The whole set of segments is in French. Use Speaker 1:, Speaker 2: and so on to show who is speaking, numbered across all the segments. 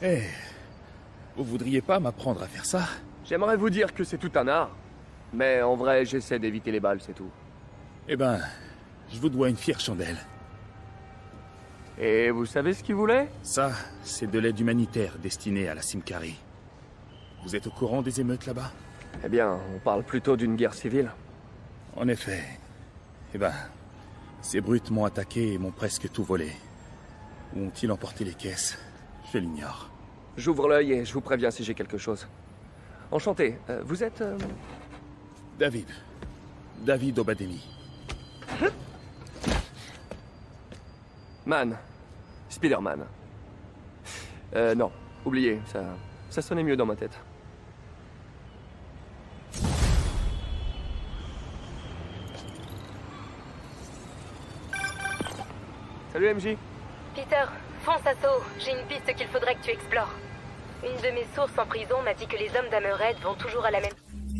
Speaker 1: Eh, vous voudriez pas m'apprendre à faire ça?
Speaker 2: J'aimerais vous dire que c'est tout un art. Mais en vrai, j'essaie d'éviter les balles, c'est tout.
Speaker 1: Eh ben, je vous dois une fière chandelle.
Speaker 2: Et vous savez ce qu'il voulait?
Speaker 1: Ça, c'est de l'aide humanitaire destinée à la Simkari. Vous êtes au courant des émeutes là-bas?
Speaker 2: Eh bien, on parle plutôt d'une guerre civile.
Speaker 1: En effet. Eh ben, ces brutes m'ont attaqué et m'ont presque tout volé. Où ont-ils emporté les caisses? Je l'ignore.
Speaker 2: J'ouvre l'œil et je vous préviens si j'ai quelque chose. Enchanté. Vous êtes...
Speaker 1: David. David Obademi.
Speaker 2: Man. Spider-Man. Non. Oubliez, ça sonnait mieux dans ma tête. Salut MJ.
Speaker 3: Peter, fonce à saut. J'ai une piste qu'il faudrait que tu explores. Une de mes sources en prison m'a dit que les hommes d'Hammerhead vont toujours à la même...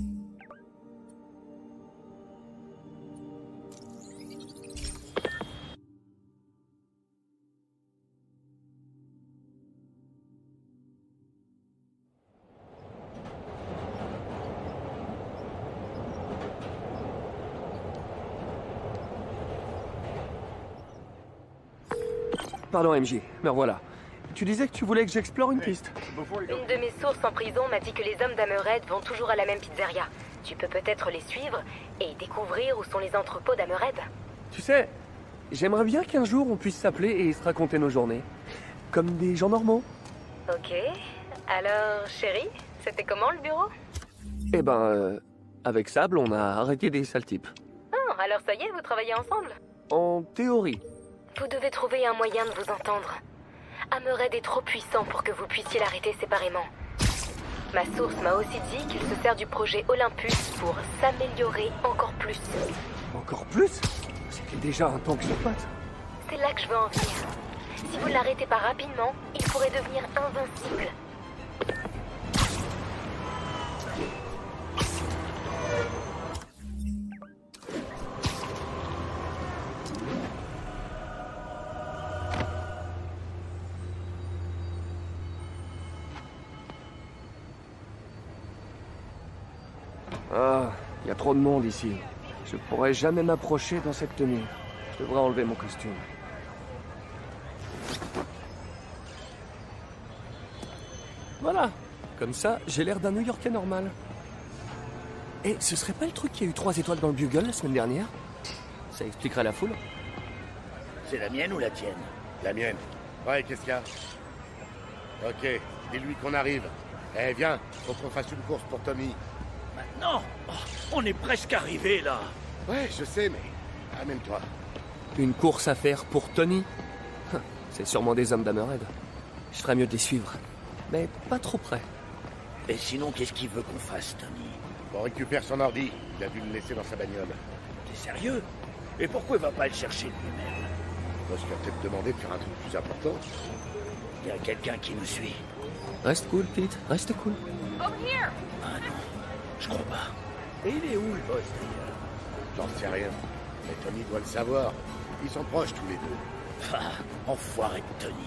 Speaker 2: Pardon MJ, me revoilà. Tu disais que tu voulais que j'explore une piste.
Speaker 3: Une de mes sources en prison m'a dit que les hommes d'Hammerhead vont toujours à la même pizzeria. Tu peux peut-être les suivre et découvrir où sont les entrepôts d'Hammerhead.
Speaker 2: Tu sais, j'aimerais bien qu'un jour on puisse s'appeler et se raconter nos journées. Comme des gens normaux.
Speaker 3: Ok. Alors, chérie, c'était comment le bureau?
Speaker 2: Eh ben, avec Sable, on a arrêté des sales types.
Speaker 3: Oh, alors ça y est, vous travaillez ensemble?
Speaker 2: En théorie.
Speaker 3: Vous devez trouver un moyen de vous entendre. Hammerhead est trop puissant pour que vous puissiez l'arrêter séparément. Ma source m'a aussi dit qu'il se sert du projet Olympus pour s'améliorer encore plus.
Speaker 2: Encore plus? C'était déjà un tank sur pattes.
Speaker 3: C'est là que je veux en venir. Si vous ne l'arrêtez pas rapidement, il pourrait devenir invincible.
Speaker 2: Ah, il y a trop de monde ici. Je pourrais jamais m'approcher dans cette tenue. Je devrais enlever mon costume. Voilà. Comme ça, j'ai l'air d'un New-Yorkais normal. Et ce serait pas le truc qui a eu 3 étoiles dans le Bugle la semaine dernière? Ça expliquerait la foule.
Speaker 4: C'est la mienne ou la tienne?
Speaker 5: La mienne. Ouais, qu'est-ce qu'il y a? Ok, dis-lui qu'on arrive. Eh, viens, faut qu'on fasse une course pour Tommy.
Speaker 4: Maintenant? Oh, on est presque arrivé, là.
Speaker 5: Ouais, je sais, mais... amène-toi.
Speaker 2: Une course à faire pour Tony? C'est sûrement des hommes d'Hammerhead. Je ferais mieux de les suivre. Mais pas trop près.
Speaker 4: Et sinon, qu'est-ce qu'il veut qu'on fasse, Tony?
Speaker 5: On récupère son ordi. Il a dû le laisser dans sa bagnole.
Speaker 4: T'es sérieux? Et pourquoi il va pas le chercher lui-même?
Speaker 5: Parce qu'il a peut-être demandé de faire un truc plus important.
Speaker 4: Il y a quelqu'un qui nous suit.
Speaker 2: Reste cool, Pete. Reste cool.
Speaker 4: Ah non, je crois pas. Et il est où, le boss, d'ailleurs?
Speaker 5: J'en sais rien. Mais Tony doit le savoir. Ils sont proches tous les deux.
Speaker 4: Ah, enfoiré de Tony.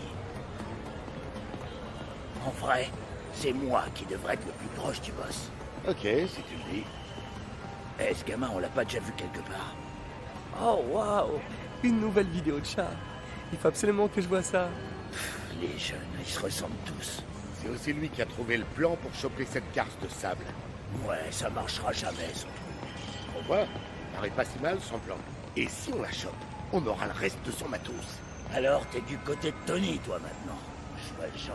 Speaker 4: En vrai, c'est moi qui devrais être le plus proche du boss.
Speaker 5: Ok, si tu le dis.
Speaker 4: Eh, ce gamin, on l'a pas déjà vu quelque part?
Speaker 2: Oh, waouh! Une nouvelle vidéo de chat. Il faut absolument que je vois ça.
Speaker 4: Les jeunes, ils se ressemblent tous.
Speaker 5: C'est aussi lui qui a trouvé le plan pour choper cette carte de sable.
Speaker 4: Ouais, ça marchera jamais, son truc.
Speaker 5: On voit, il paraît pas si mal son plan. Et si on la chope, on aura le reste de son matos.
Speaker 4: Alors, t'es du côté de Tony, toi, maintenant. Je vois le genre.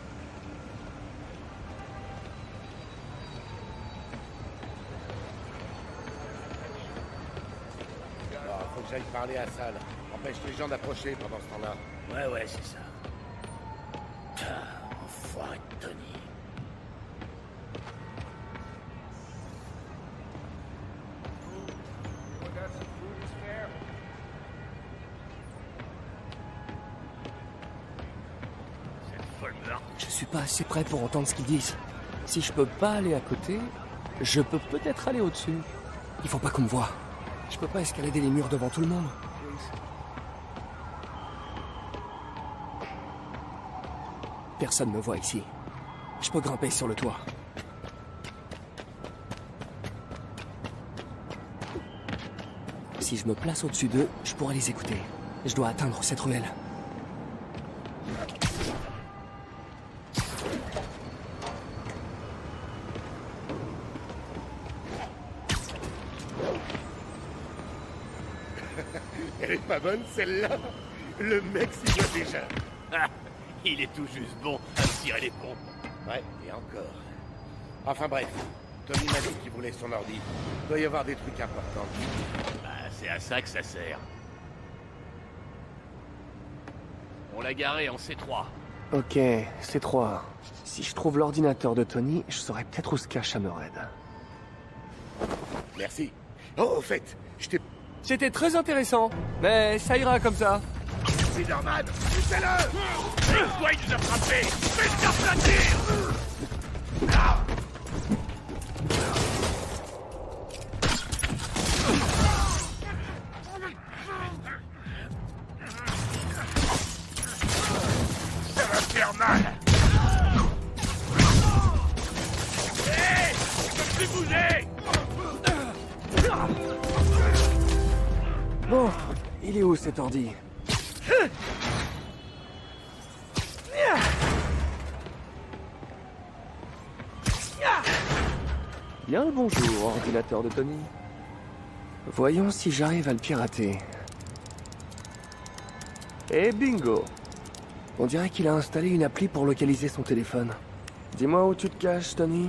Speaker 5: Alors, faut que j'aille parler à Sal. Empêche les gens d'approcher pendant ce temps-là.
Speaker 4: Ouais, c'est ça. Ah, enfoiré de Tony.
Speaker 2: Je suis pas assez près pour entendre ce qu'ils disent. Si je peux pas aller à côté, je peux peut-être aller au-dessus. Il faut pas qu'on me voie. Je peux pas escalader les murs devant tout le monde. personne me voit ici. Je peux grimper sur le toit. Si je me place au-dessus d'eux, je pourrais les écouter. Je dois atteindre cette ruelle.
Speaker 5: Elle est pas bonne, celle-là. Le mec s'y voit déjà.
Speaker 4: Ah, il est tout juste bon à tirer les pompes.
Speaker 5: Ouais, et encore. Enfin bref, Tony m'a dit qu'il voulait son ordi. Il doit y avoir des trucs importants.
Speaker 4: Bah, c'est à ça que ça sert. On l'a garé en C3.
Speaker 2: Ok, C3. Si je trouve l'ordinateur de Tony, je saurais peut-être où se cache Hammerhead.
Speaker 5: Merci. Oh, au fait, je t'ai...
Speaker 2: C'était très intéressant, mais ça ira comme ça.
Speaker 5: Spider-Man, poussez-le!
Speaker 4: Quoi, il nous a frappé! Faites aplatir! Ça va faire mal! Hé! Je peux plus bouger!
Speaker 2: Bon, il est où cet ordi? Bien le bonjour, ordinateur de Tony. Voyons si j'arrive à le pirater. Et bingo! On dirait qu'il a installé une appli pour localiser son téléphone. Dis-moi où tu te caches, Tony.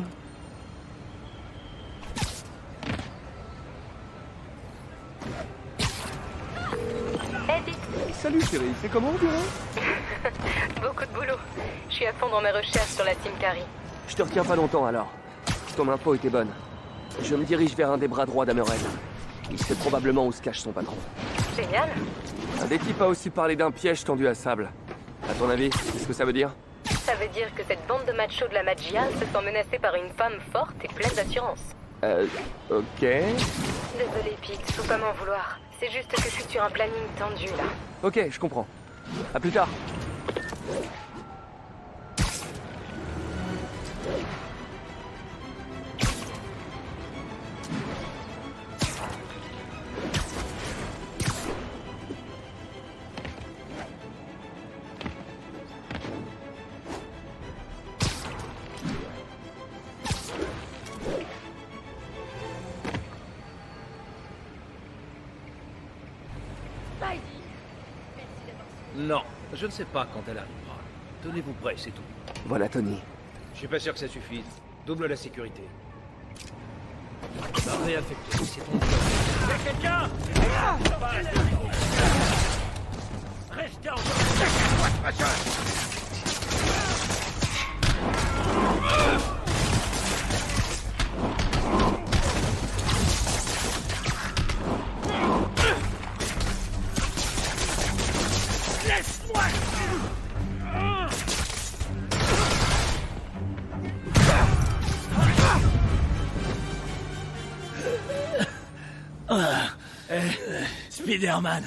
Speaker 2: Salut chérie, c'est comment on dirait?
Speaker 3: Beaucoup de boulot. Je suis à fond dans mes recherches sur la Team Carrie.
Speaker 2: Je te retiens pas longtemps alors. Ton info était bonne. Je me dirige vers un des bras droits d'Hammerhead. Il sait probablement où se cache son patron.
Speaker 3: Génial.
Speaker 2: Un des types a aussi parlé d'un piège tendu à Sable. À ton avis, qu'est-ce que ça veut dire?
Speaker 3: Ça veut dire que cette bande de machos de la Magia se sent menacée par une femme forte et pleine d'assurance.
Speaker 2: Ok.
Speaker 3: Désolé, Pete, faut pas m'en vouloir. C'est juste que je suis sur un planning tendu, là.
Speaker 2: Ok, je comprends. À plus tard.
Speaker 6: Non, je ne sais pas quand elle arrivera. Tenez-vous prêts, c'est tout.
Speaker 2: Voilà, Tony.
Speaker 6: Je suis pas sûr que ça suffise. Double la sécurité. Va réaffecter, c'est ton job.
Speaker 4: Y'a quelqu'un! Restez en Laisse-moi! Spider-Man,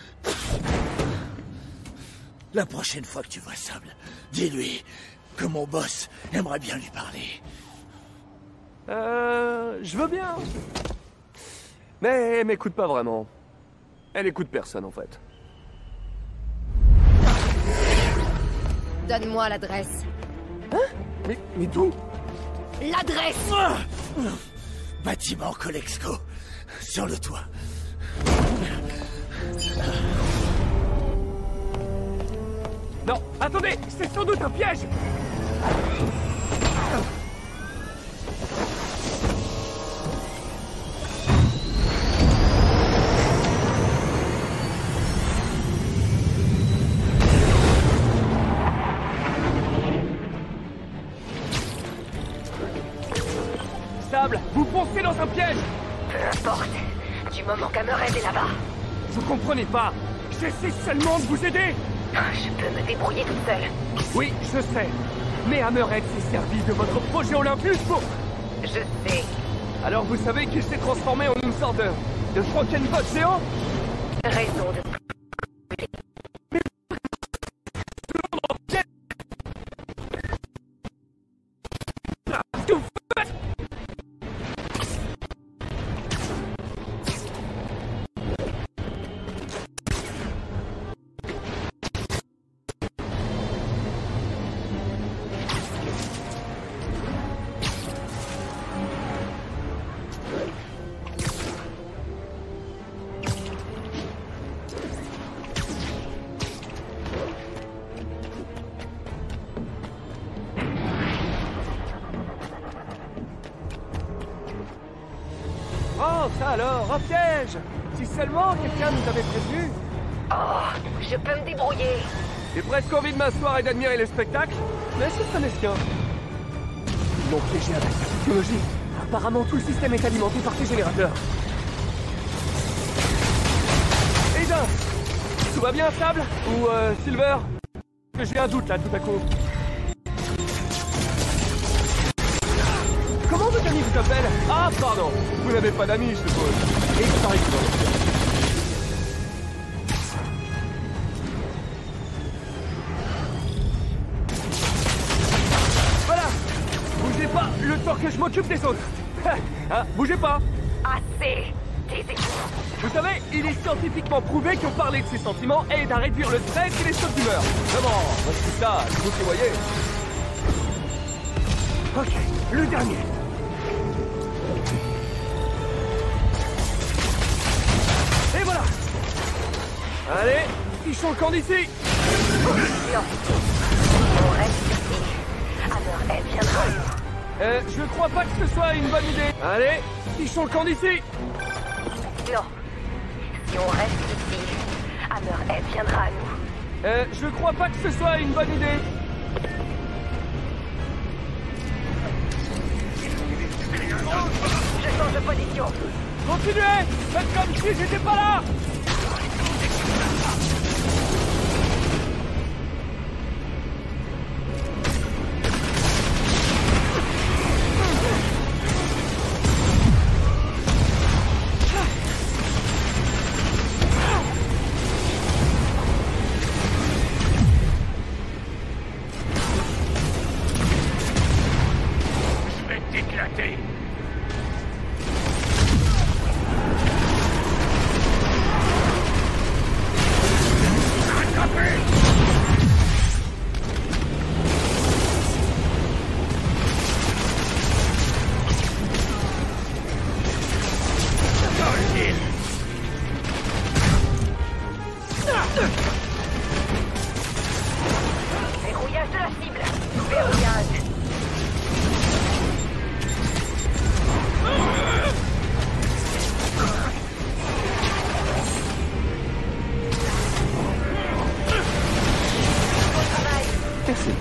Speaker 4: la prochaine fois que tu vois Sable, dis-lui que mon boss aimerait bien lui parler.
Speaker 2: Je veux bien. Mais elle m'écoute pas vraiment. Elle écoute personne, en fait.
Speaker 7: Donne-moi l'adresse.
Speaker 2: Hein? Mais d'où?
Speaker 7: L'adresse!
Speaker 4: Bâtiment Colexco, sur le toit.
Speaker 2: Non, attendez! C'est sans doute un piège! Sable, vous foncez dans un piège!
Speaker 3: Peu importe. Du moment qu'Hammerhead est là-bas,
Speaker 2: Vous comprenez pas? J'essaie seulement de vous aider!
Speaker 3: je peux me débrouiller toute seule.
Speaker 2: Oui, je sais. Mais Hammerhead s'est servi de votre projet Olympus pour...
Speaker 3: Je sais.
Speaker 2: Alors vous savez qu'il s'est transformé en une sorte de Frankenbot géant?
Speaker 3: Raison de...
Speaker 2: Oh, ça alors, un piège! Si seulement quelqu'un nous avait prévenu.
Speaker 3: Oh, je peux me débrouiller.
Speaker 2: J'ai presque envie de m'asseoir et d'admirer les spectacles, mais ce serait mesquin. Ils m'ont piégé avec la technologie. Apparemment, tout le système est alimenté par ces générateurs. Aiden! Tout va bien, Sable? Ou, Silver? J'ai un doute, là, tout à coup. Comment votre ami vous appelle? Ah, pardon. Vous n'avez pas d'amis, je suppose. Et ça arrive dans le ciel. Voilà. Bougez pas, le temps que je m'occupe des autres. Hein, bougez pas.
Speaker 3: Assez. Taisez-vous.
Speaker 2: Vous savez, il est scientifiquement prouvé que parler de ses sentiments aide à réduire le stress et les sautes d'humeur. Vraiment, moi je suis ça, c'est vous qui voyez. Ok, le dernier. Et voilà. Allez, fichons le camp d'ici.
Speaker 3: Non. On reste ici. Hammerhead, elle viendra.
Speaker 2: Je crois pas que ce soit une bonne idée. Allez, fichons le camp d'ici.
Speaker 3: Non. Si on reste ici, Hammerhead viendra à nous.
Speaker 2: Je crois pas que ce soit une bonne idée.
Speaker 3: Je change de position.
Speaker 2: Continuez. Faites comme si j'étais pas là.
Speaker 3: Verrouillage de la cible. Verrouillage. Bon travail.
Speaker 2: Merci.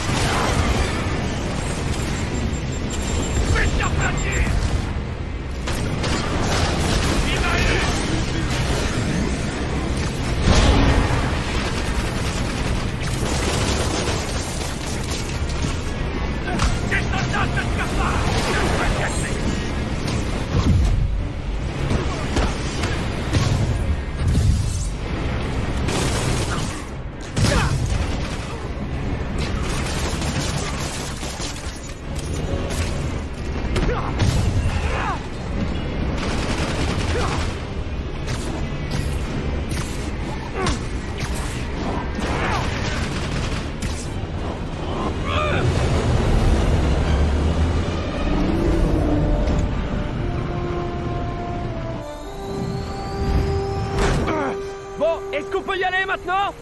Speaker 2: Bon, est-ce qu'on peut y aller maintenant?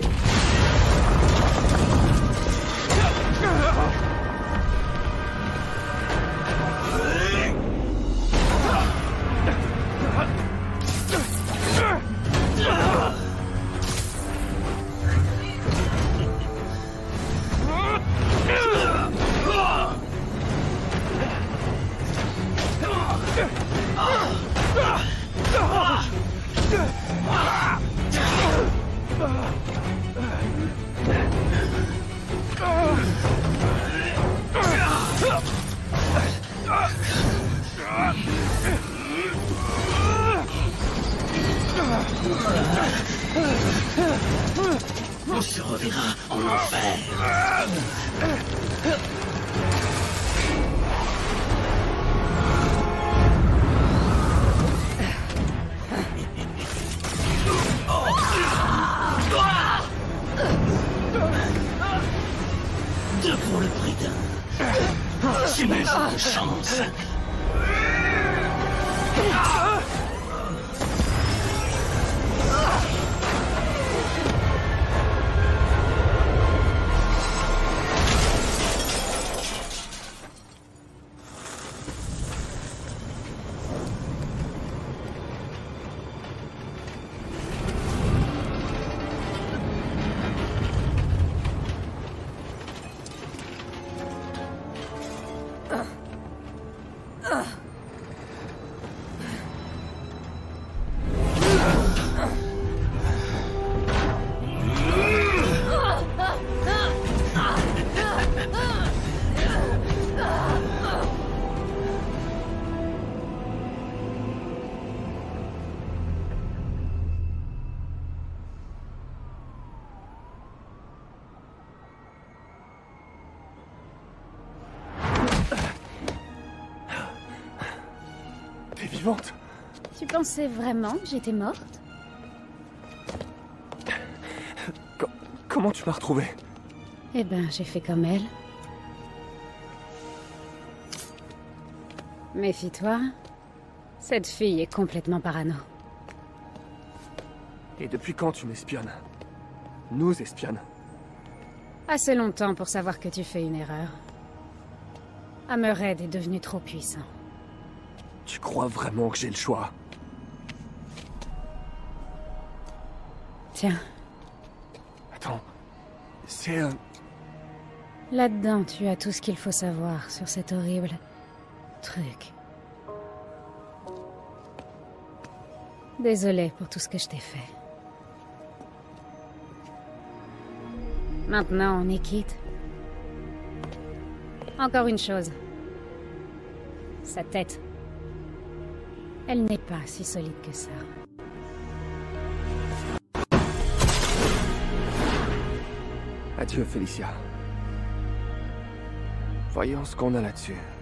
Speaker 4: On se reverra en enfer. Deux pour le prix d'un. C'est ma jour de chance.
Speaker 2: T'es vivante?
Speaker 7: Tu pensais vraiment que j'étais morte?
Speaker 2: Comment tu m'as retrouvée?
Speaker 7: Eh ben, j'ai fait comme elle. Méfie-toi. Cette fille est complètement parano.
Speaker 2: Et depuis quand tu m'espionnes? Nous espionnes.
Speaker 7: Assez longtemps pour savoir que tu fais une erreur. Hammerhead est devenu trop puissant.
Speaker 2: Tu crois vraiment que j'ai le choix?
Speaker 7: Tiens,
Speaker 2: Attends, c'est...
Speaker 7: là-dedans, tu as tout ce qu'il faut savoir sur cet horrible truc. Désolée pour tout ce que je t'ai fait. Maintenant, on est quitte. Encore une chose. Sa tête. Elle n'est pas si solide que ça.
Speaker 2: Adieu, Felicia. Voyons ce qu'on a là-dessus.